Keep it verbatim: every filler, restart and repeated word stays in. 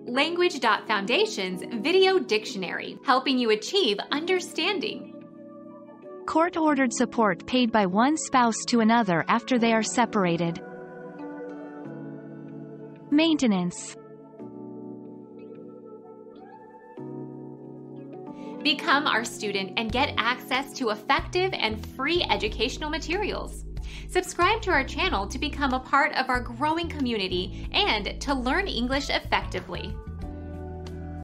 Language Foundation's Video Dictionary, helping you achieve understanding. Court-ordered support paid by one spouse to another after they are separated. Maintenance. Become our student and get access to effective and free educational materials. Subscribe to our channel to become a part of our growing community and to learn English effectively.